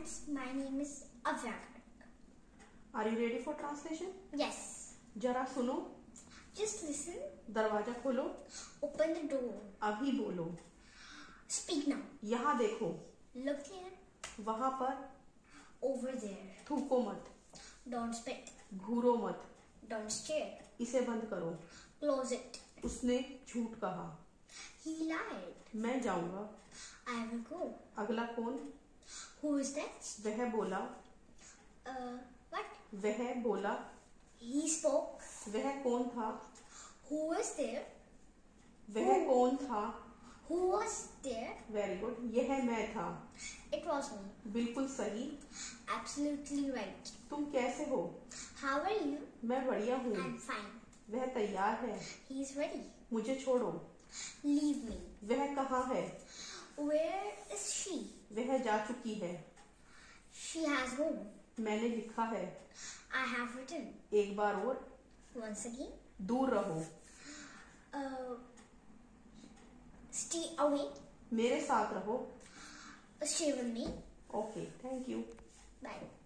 friends, my name is Avyagak. Are you ready for translation? Yes. जरा सुनो. Just listen. दरवाजा खोलो. Open the door. अभी बोलो. Speak now. यहाँ देखो. Look here. वहाँ पर. Over there. थूको मत. Don't spit. घूरो मत. Don't stare. इसे बंद करो. Close it. उसने झूठ कहा. He lied. मैं जाऊंगा. I will go. अगला कौन? Who is that? वह बोला. What? वह बोला. He spoke. वह कौन था? Who was there? वह कौन था? Who was there? Very good. यह मैं था. It was me. बिल्कुल सही. Absolutely right. तुम कैसे हो? How are you? मैं बढ़िया हूँ. I'm fine. वह तैयार है. He is ready. मुझे छोड़ो. Leave me. वह कहाँ है? Where is she? वह जा चुकी है. She has gone. मैंने लिखा है. I have written. एक बार और. Once again. दूर रहो. Stay away. मेरे साथ रहो. Stay with me. Okay, thank you. Bye.